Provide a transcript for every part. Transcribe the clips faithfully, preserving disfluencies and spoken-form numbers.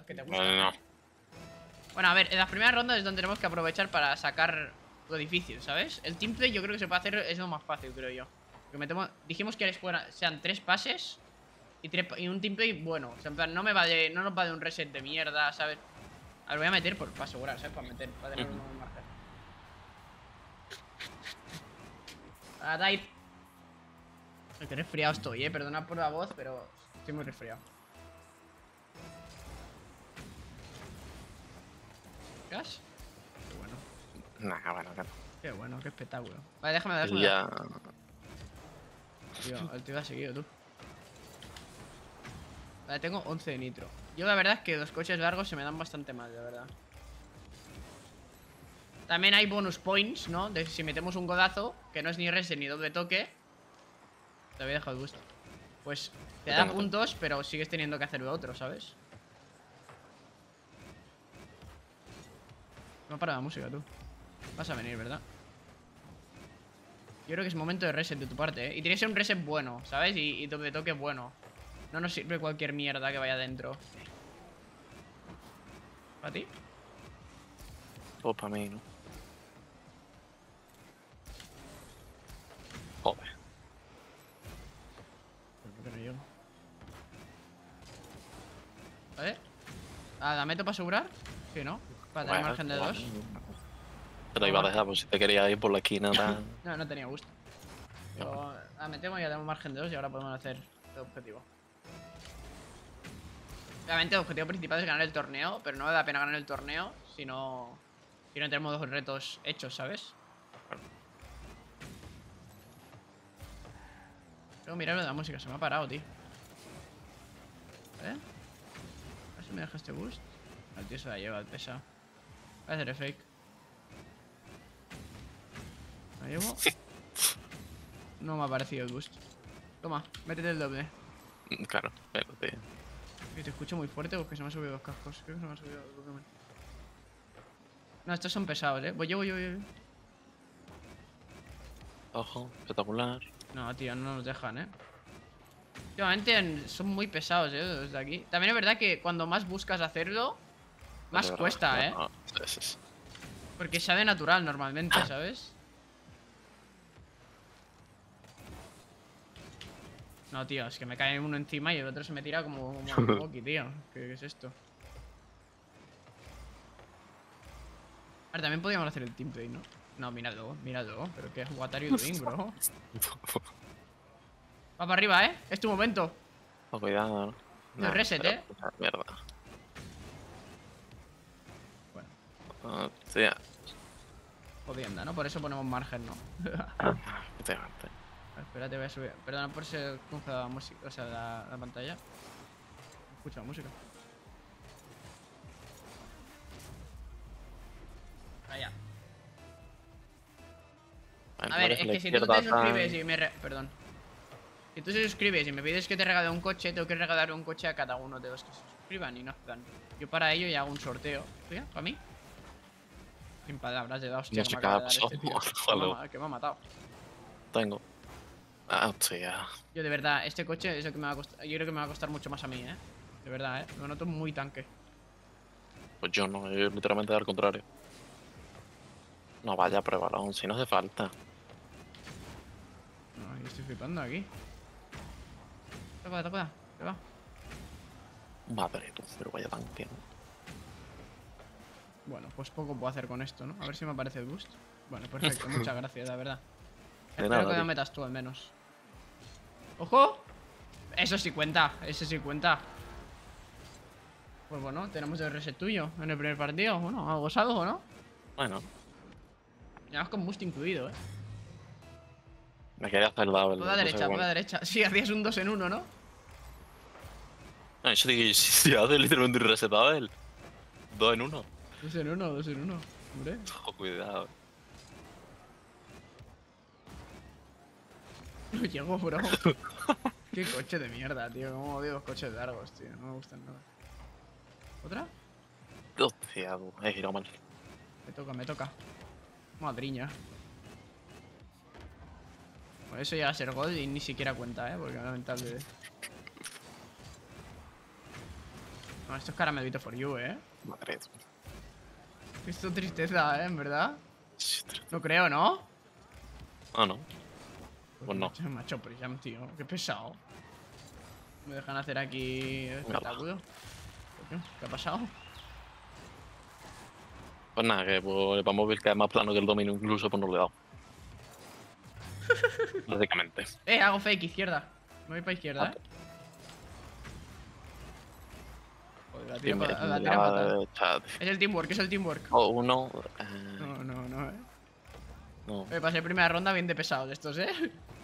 que te gustan. No, no. Bueno, a ver, en las primeras rondas es donde tenemos que aprovechar para sacar lo difícil, ¿sabes? El teamplay yo creo que se puede hacer, es lo más fácil, creo yo. Porque metemos, dijimos que sean tres pases y, tres, y un teamplay bueno. O sea, en plan, no me va de, no nos va de un reset de mierda, ¿sabes? A ver, voy a meter por, para asegurar, ¿sabes? Para meter, para tener uh -huh. un margen. A type. Qué resfriado estoy, eh. Perdona por la voz, pero estoy muy resfriado. ¿Gas? Qué bueno. Nah, bueno, claro. Qué bueno, qué espectáculo. Vale, déjame, déjame. Ya. Tío, el tío ha seguido, tú. Vale, tengo once de nitro. Yo la verdad es que los coches largos se me dan bastante mal, la verdad. También hay bonus points, ¿no? De si metemos un codazo, que no es ni reset ni doble toque. Te había dejado el gusto. Pues te da puntos, pero sigues teniendo que hacer lo otro, ¿sabes? No para la música, tú. Vas a venir, ¿verdad? Yo creo que es momento de reset de tu parte, ¿eh? Y tiene que ser un reset bueno, ¿sabes? Y, y doble toque bueno. No nos sirve cualquier mierda que vaya adentro. ¿Para ti? Pues para mí, ¿no? Joder. ¿Por qué no llego? ¿Vale? Ah, ¿la meto para asegurar? Sí, ¿no? Para tener margen de dos. Te lo iba a dejar por si te quería ir por la esquina. No, no tenía gusto. Pero la metemos y ya tenemos margen de dos y ahora podemos hacer el objetivo. Obviamente el objetivo principal es ganar el torneo, pero no vale la pena ganar el torneo si no, si no tenemos dos retos hechos, ¿sabes? Tengo que mirar lo de la música, se me ha parado, tío. ¿Eh? A ver si me deja este boost. El tío se la lleva, el pesado. Voy a hacer el fake. ¿Me llevo? No me ha parecido el boost. Toma, métete el doble. Claro, pero tío. Y te escucho muy fuerte porque se me han subido los cascos. Creo que se me han subido el volumen. No, estos son pesados, eh. Voy yo, voy yo, voy yo. Ojo, espectacular. No, tío, no nos dejan, eh. Últimamente son muy pesados, eh, los de aquí. También es verdad que cuando más buscas hacerlo, más verdad, cuesta, eh. No, sí, sí, sí. Porque sale natural normalmente, ¿sabes? No, tío, es que me cae uno encima y el otro se me tira como un Moki, tío. ¿Qué, ¿Qué es esto? A ver, también podríamos hacer el teamplay, ¿no? No, miradlo, miradlo. Pero que es what are you doing, bro. Va para arriba, ¿eh? Es tu momento. Oh, cuidado, ¿no? No, reset, pero, ¿eh? Mierda. Bueno. Hostia. Jodienda, ¿no? Por eso ponemos margen, ¿no? Efectivamente. Espérate, voy a subir. Perdona por ser congelada la música, o sea, la, la pantalla. Escucha la música. Allá. A ver, es que si tú te suscribes y me... Re... Perdón. Si tú te suscribes y me pides que te regale un coche, tengo que regalar un coche a cada uno de los que se suscriban y no dan. Yo para ello ya hago un sorteo. ¿Tuya? ¿Para mí? Sin palabras de la hostia que me acaba de dar este tío. Que me ha matado. Tengo. Ah, hostia. Yo de verdad, este coche es lo que me va a costar. Yo creo que me va a costar mucho más a mí, eh. De verdad, eh. Lo noto muy tanque. Pues yo no, yo literalmente al contrario. No vaya a balón, si no hace falta. No, yo estoy flipando aquí. Toca, toca, ¿qué va? Madre tú, pero vaya tanque, ¿no? Bueno, pues poco puedo hacer con esto, ¿no? A ver si me aparece el boost. Bueno, perfecto, muchas gracias, la verdad. De Espero nada, que me tío. metas tú al menos. ¡Ojo! Eso sí cuenta, eso sí cuenta. Pues bueno, tenemos el reset tuyo en el primer partido. Bueno, algo es algo, ¿no? Bueno. Ya vas con boost incluido, ¿eh? Me quería hacer la Por la derecha, por la derecha. Sí, hacías un dos en uno, ¿no? No, yo digo, si hace literalmente un resetado él. Dos en uno. Dos en uno, dos en uno. Hombre. Oh, cuidado. No llego, bro. Qué coche de mierda, tío. Cómo odio los coches largos, tío. No me gustan nada. ¿Otra? Hostia, he girado mal. Me toca, me toca. Madriña. Bueno, eso llega a ser gol y ni siquiera cuenta, ¿eh? Porque lamentable. No, esto es caramelito for you, ¿eh? Madre. Esto es tristeza, ¿eh? En verdad. Sí, No creo, ¿no? Ah, no. Pues no. Me ha hecho Prism, tío. Qué pesado. Me dejan hacer aquí el espectáculo. Coño, ¿qué ha pasado? Pues nada, que pues, para móvil que es más plano que el domino, incluso pues no le he dado. Básicamente. Eh, hago fake izquierda. Me voy para izquierda, Ah, eh. Joder, la tira, Timbre, pa- la tira fatal. eh, chat. Es el teamwork, es el teamwork. O uno. Eh, No, no, no, eh. no. Me pasé primera ronda bien de pesados estos, eh.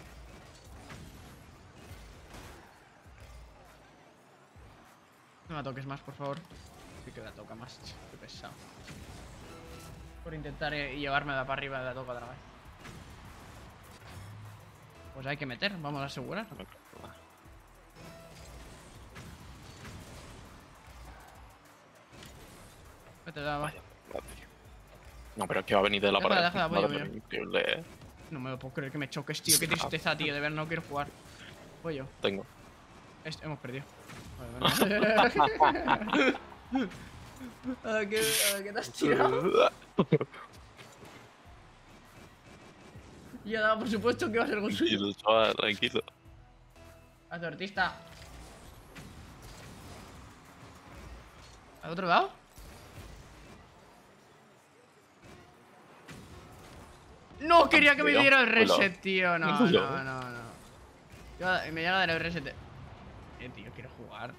No me toques más, por favor. Sí que la toca más. Qué pesado. Por intentar eh, llevarme de para arriba la toca otra vez. Pues hay que meter, vamos a asegurar. Vete, da, va. Vaya, vaya. No, pero es que va a venir de la Déjala, pared. déjala, voy yo, Madre voy yo. mía, increíble, eh. No me lo puedo creer que me choques, tío. Qué tristeza, tío. De ver, no quiero jugar. Voy yo. Tengo. Este, hemos perdido. Vale, vale. ¿A qué, a qué te has tirado? Ya daba por supuesto que iba a ser algo suyo. Tranquilo, chaval, tranquilo. A tu artista. ¿Al otro lado? No, quería que me diera el reset, tío. No, no, no, no. Yo- Me llega a dar el reset. Eh, tío, quiero jugar.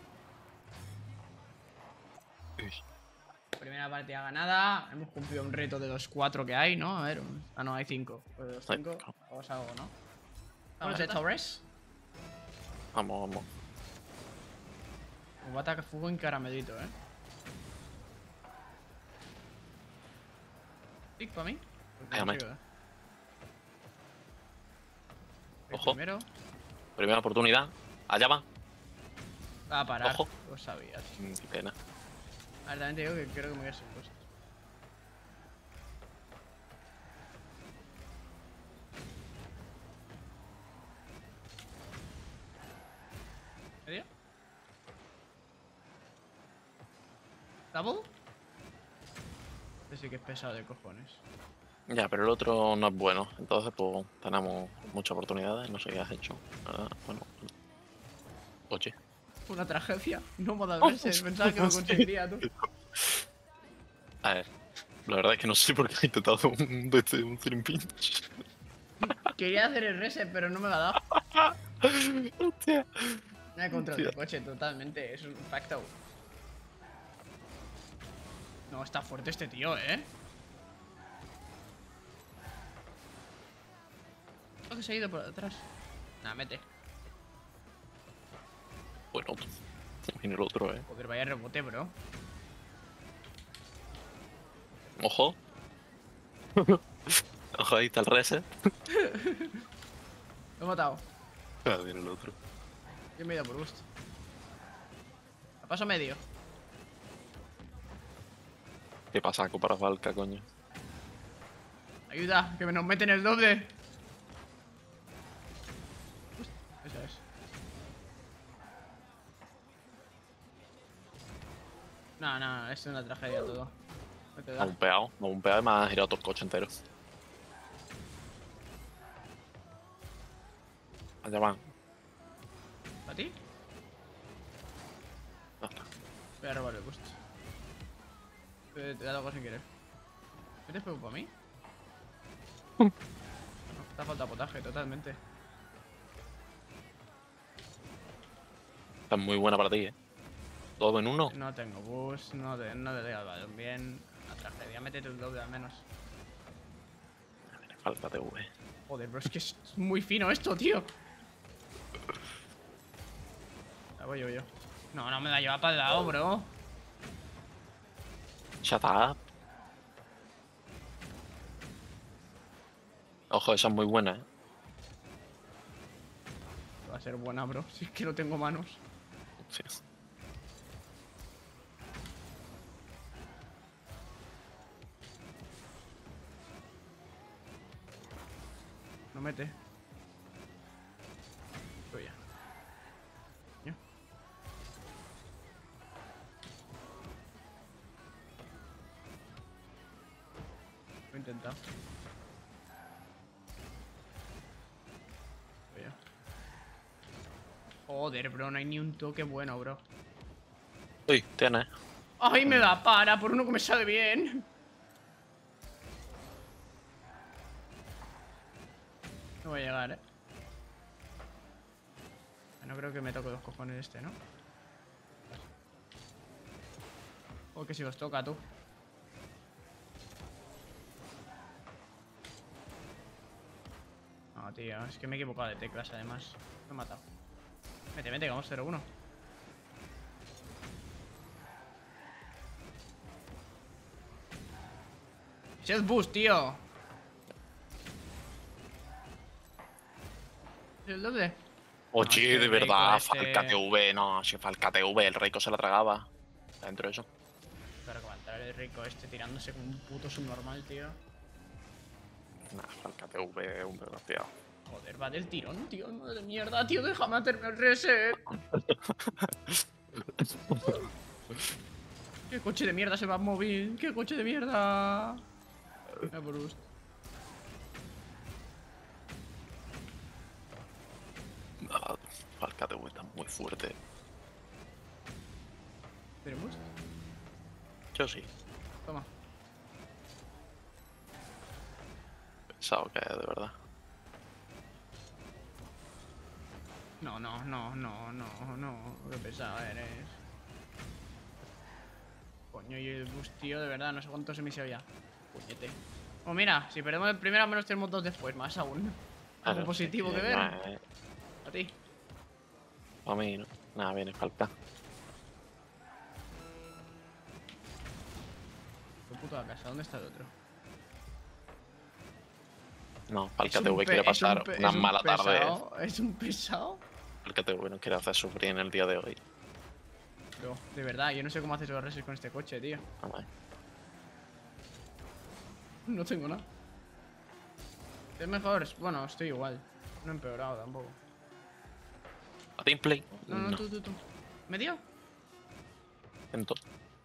Primera partida ganada. Hemos cumplido un reto de los cuatro que hay, ¿no? A ver. un- Ah, no, hay cinco. Pues de los Hay cinco, cinco. vamos a algo, ¿no? ¿Hemos hecho res? Vamos, vamos. Un ataque fuego en caramelito, ¿eh? Pick para mí. Porque no Déjame. sigo, ¿eh? El Ojo. Primero. Primera oportunidad. Allá va. Va a parar. Ojo. Lo sabía, tío. Mm, Qué pena. A ver, también te digo que creo que me voy a sin cosas. ¿Medio? ¿Double? Este sí que es pesado de cojones. Ya, pero el otro no es bueno. Entonces, pues, tenemos muchas oportunidades. No sé qué has hecho. Ah, bueno. Oye. Una tragedia. No moda Oh, verse. Pensaba que lo sí. conseguiría, tú. A ver. La verdad es que no sé por qué he intentado un, de este, un Three Pinch. Quería hacer el reset, pero no me lo ha dado. Hostia. No hay control Hostia. de coche, totalmente. Es un facto. No, está fuerte este tío, ¿eh? Oh, que se ha ido por detrás. Nah, mete. Bueno, viene el otro, eh. Joder, vaya rebote, bro. Ojo. Ojo, ahí está el reset. Lo he matado. Ah, viene el otro. Yo me he ido por gusto. A paso medio. ¿Qué pasa para Falca, coño? Ayuda, que nos meten el doble. Esa es. No, no, es una tragedia todo. No te Me ha da. bumpeado. Me ha bumpeado y me ha girado todo el coche entero. Allá van. ¿A ti? Anda. Voy a robar el boost. Te, te da algo sin querer. ¿Metes fuego para mí? No, te ha falta potaje, totalmente. Esta es muy buena para ti, eh. Todo en uno. No tengo boost, no, te, no le doy al balón bien. Una tragedia, métete un doble al menos. Falta T V. Joder, bro, es que es muy fino esto, tío. La voy yo, yo. No, no me la lleva para el lado, bro. Shut up. Ojo, esa es muy buena, eh. Va a ser buena, bro. Si es que no tengo manos. Sí. No mete. Tuya. Coño. intentado. Oye. Joder, bro, no hay ni un toque bueno, bro. Uy, tiene. ¡Ay, me da para! Por uno que me sale bien. No voy a llegar, eh. No creo que me toque los cojones este, ¿no? O que si os toca, tú. No, tío, es que me he equivocado de teclas, además. Me he matado. Mete, mete, que vamos cero uno. Shed boost, tío. ¿El doble? Oye, No, es que de el verdad, Reiko este- Falca T V, no, si Falca T V, el Reiko se la tragaba. Dentro de eso. Claro que va a entrar el rico este tirándose como un puto subnormal, tío. Nah, Falca T V, un desgraciado. Joder, va del tirón, tío. No de mierda, tío. Déjame hacerme el reset. ¿Qué coche de mierda se va a mover? ¿Qué coche de mierda? Me Bruce. Ah, Falca T V está muy fuerte. ¿Tenemos? Yo sí. Toma. Pensado que de verdad. No, no, no, no, no, no. Qué pesado eres. Coño, y el boost, tío, de verdad, no sé cuánto se me hizo ya. Puñete. Oh, mira, si perdemos el primero, al menos tenemos dos después, más aún. Algo Claro, positivo sí, que no ver. es- A ti. A mí no. Nada, viene Falca. Qué puto a casa, ¿dónde está el otro? No, Falca Es T un V pe- quiere es un pasar pe- una es un mala tarde. pesado, Es un pesado. Falca T V no quiere hacer sufrir en el día de hoy. Bro, de verdad, yo no sé cómo haces los reses con este coche, tío. Vamos. No tengo nada. Es mejor, bueno, estoy igual. No he empeorado tampoco. ¿A Teamplay? No, no, tú, tú, tú. ¿Me dio? Intento.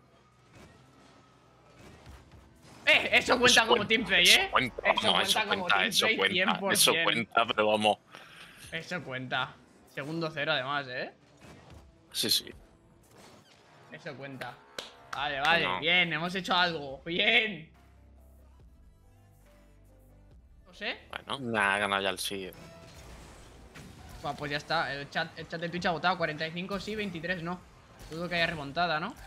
¡Eh! Eso cuenta como cuenta, teamplay, eso ¿eh? cuenta, Eso no, cuenta eso como cuenta, eso teamplay cuenta, cien por eso cien. cuenta, pero vamos. Eso cuenta. Segundo cero, además, ¿eh? Sí, sí. Eso cuenta. Vale, vale, No. bien, hemos hecho algo. Bien. No sé. Bueno, nada, ha ganado ya el sí. Buah, pues ya está. El chat, el chat de Twitch ha votado. cuarenta y cinco sí, veintitrés no. Dudo que haya remontada, ¿no?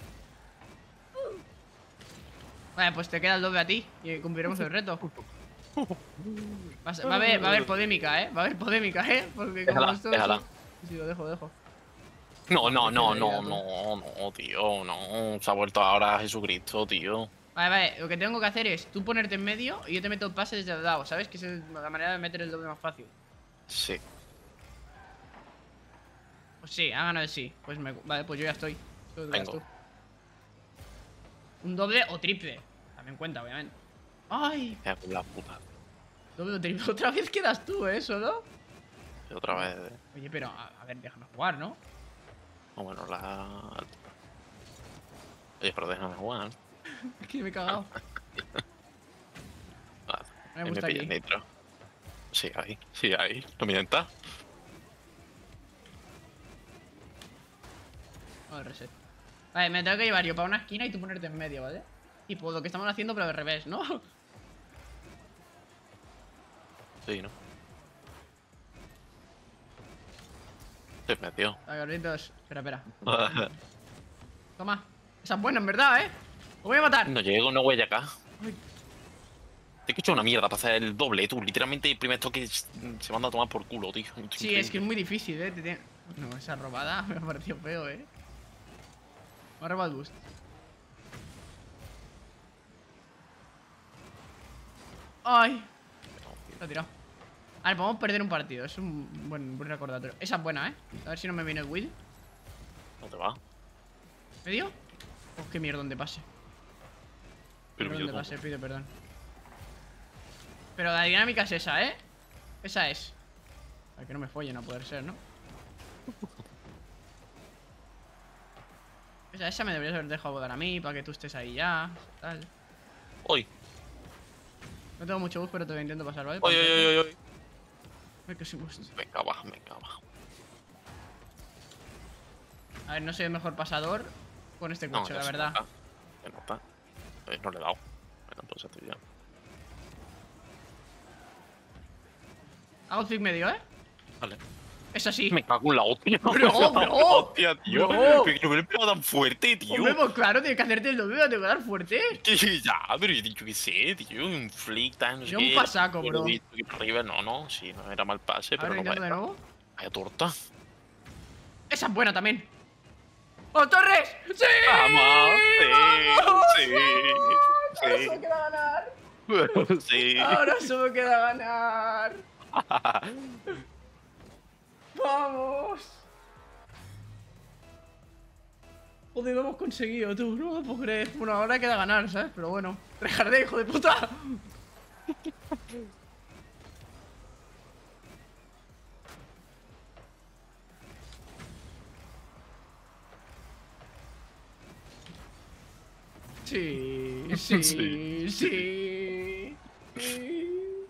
Vale, pues te queda el doble a ti y cumpliremos el reto. Va a, ser- va a haber, va a haber polémica, ¿eh? Va a haber polémica, ¿eh? Porque como Déjala, esto... déjala. Sí, lo dejo, lo dejo. No, no, no, Qué no, idea, tú. no, no, tío, no. Se ha vuelto ahora Jesucristo, tío. Vale, vale, lo que tengo que hacer es tú ponerte en medio y yo te meto el pase desde el lado, ¿sabes? Que es el- la manera de meter el doble más fácil. Sí. Pues sí, ha ganado el sí. Pues me... Vale, pues yo ya estoy. Tú te quedas Vengo. tú. Un doble o triple. También cuenta, obviamente. ¡Ay! Me cago en la puta. Doble o triple. Otra vez quedas tú, ¿eh? ¿Solo? Y otra vez. Oye, pero a, a ver, déjame jugar, ¿no? Oh, bueno, la. Oye, pero déjame jugar. Es que me he cagado. Vale. Me gusta M P aquí. Nitro. Sí, ahí. Sí, ahí. No mientas. Vale, reset. Vale, me tengo que llevar yo para una esquina y tú ponerte en medio, ¿vale? Tipo lo que estamos haciendo, pero al revés, ¿no? Sí, ¿no? Se metió. Vale, gorditos. Espera, espera. Toma. Esa es buena, en verdad, ¿eh? Lo voy a matar. No llego, no voy acá. Ay. Te he hecho una mierda para hacer el doble, tú. Literalmente el primer toque se manda a tomar por culo, tío. Sí, es que es muy difícil, ¿eh? Te tiene- No, esa robada me ha parecido feo, ¿eh? Me ha robado el boost. ¡Ay! Lo he tirado. A ver, podemos perder un partido. Es un buen, buen recordatorio. Esa es buena, ¿eh? A ver si no me viene el Will. No te va. ¿Me dio? Oh, qué mierda donde pase. Pero Perdón, yo de como- pase, pido perdón. Pero la dinámica es esa, ¿eh? Esa es. A ver, que no me follen, no poder ser, ¿no? Esa, esa me deberías haber dejado votar a mí para que tú estés ahí ya. Tal. Uy. No tengo mucho bus, pero te lo intento pasar, ¿vale? Uy, uy, uy, uy. Ay, que sí, boost. Venga, va, venga, va. A ver, no soy el mejor pasador con este No, coche, ya la se verdad. nota. Se nota. Eh, no le he dado. Bueno, entonces estoy bien. Outfit medio, ¿eh? Vale. Es así. Me cago en la hostia. Bro, Me cago en la bro, hostia, tío. bro. Pero que no me lo he pegado tan fuerte, tío. Hombre, pues claro, tienes que hacerte el doble, te voy a dar fuerte. Que ya, pero yo he dicho que sé, tío. Un flick time, no sé Era un qué. pasaco, He bro. visto que por arriba, no, no. Sí, no era mal pase, A pero ver, no intento de vaya. nuevo. Vaya torta. Esa es buena también. ¡Oh, Torres! ¡Sí! Vamos, ¡Vamos! sí, Ahora sí, solo queda ganar. sí. Sí. Ahora solo queda ganar. ¡Vamos! Joder, lo hemos conseguido, tú. No me puedo creer. Bueno, ahora queda ganar, ¿sabes? Pero bueno. ¡Rejardé, hijo de puta! Sí, sí, Sí. sí. sí.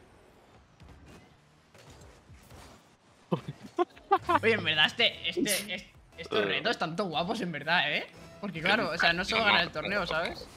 Oye, en verdad, este, este, este, estos retos están tan guapos, en verdad, ¿eh? Porque claro, o sea, no solo ganar el torneo, ¿sabes?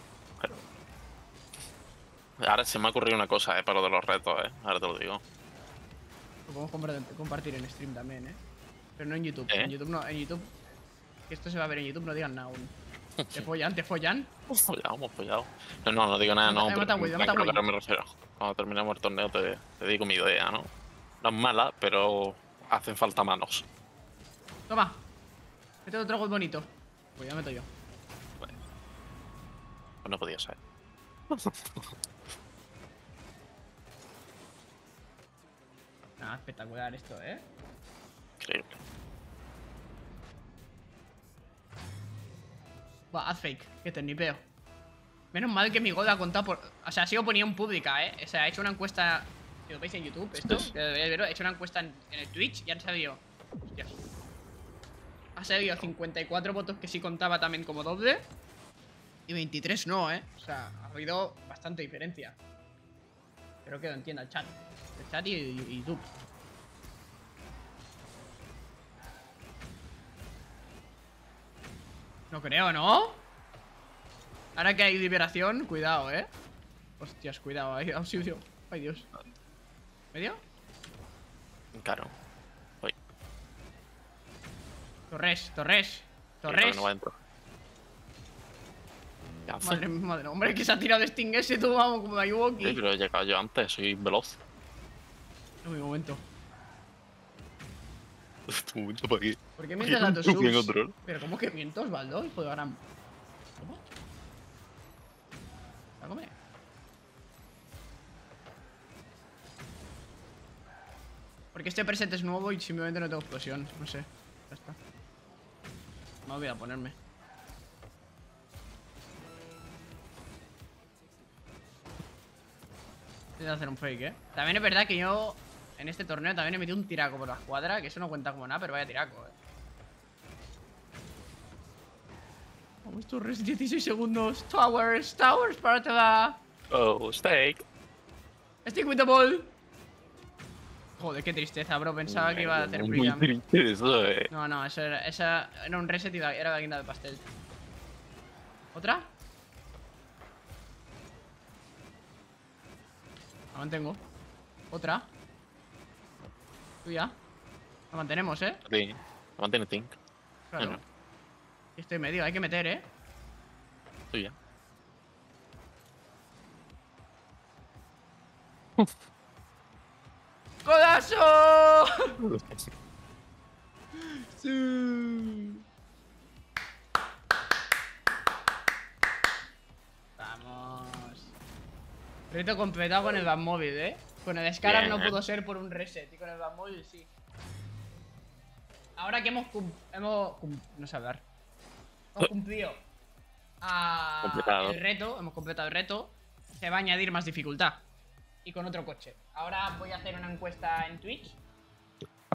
Ahora se me ha ocurrido una cosa, eh, para lo de los retos, eh. Ahora te lo digo. Lo podemos compart- compartir en stream también, ¿eh? Pero no en YouTube. ¿Eh? En YouTube no, en YouTube. Que esto se va a ver en YouTube, no digan nada aún. Te follan, te follan. Hemos follado, hemos follado. No, no, no digo nada, no. Me mata pero Will, me en mata plan, Will. claro, me refiero. Cuando terminemos el torneo te, te digo mi idea, ¿no? No es mala, pero hacen falta manos. Toma. Este otro gol bonito. Pues ya meto yo. Pues no podía ser. Nada, espectacular esto, ¿eh? Increíble. Va, haz fake, que te nipeo. Menos mal que mi gol ha contado por... O sea, ha sido opinión pública, ¿eh? O sea, he hecho una encuesta... Si lo veis en YouTube, esto, que deberíais verlo, he hecho una encuesta en, en el Twitch y han salido... Hostias. Ha salido cincuenta y cuatro votos que sí contaba también como doble. Y veintitrés no, ¿eh? O sea, ha habido bastante diferencia. Espero que lo entienda el chat. El chat y, y- y YouTube. No creo, ¿no? Ahora que hay liberación, cuidado, ¿eh? Hostias, cuidado, hay auxilio. Ay, Dios. ¿Medio? Claro. Uy, Torres, Torres, sí, Torres. no va dentro. ¿Qué hace? Madre, madre, hombre, que se ha tirado de Sting ese, tú, vamos, como ayudo Sí, aquí. pero he llegado yo antes, soy veloz. En mi momento. Un momento para aquí. ¿Por qué mientes a tus Un buen subs? control. Pero, ¿cómo que miento, Osvaldo? Hijo de gran... ¿Cómo? ¿La come? Porque este preset es nuevo y simplemente no tengo explosión. No sé. Ya está. Me voy a ponerme. Voy a hacer un fake, ¿eh? También es verdad que yo en este torneo también he metido un tiraco por la escuadra, que eso no cuenta como nada, pero vaya tiraco, ¿eh? Vamos, Torres, dieciséis segundos. Towers, Towers para la... Oh, steak. Stick with the ball. Joder, qué tristeza, bro. Pensaba que iba a hacer Muy brillant. triste eso, eh. No, no, eso era, esa era un reset y la- era la guinda del pastel. ¿Otra? La mantengo. ¿Otra? Tuya. La mantenemos, ¿eh? Sí, mantiene Tink. Claro. Bueno. Estoy medio, hay que meter, ¿eh? Tuya. ¡Codazo! Sí. Vamos. Reto completado con el Batmóvil, ¿eh? Con el Scarab no Bien. pudo ser por un reset y con el Batmóvil sí. Ahora que hemos cum- hemos cum- no sé hablar. Hemos cumplido a Completado. el reto, hemos completado el reto, se va a añadir más dificultad y con otro coche. Ahora voy a hacer una encuesta en Twitch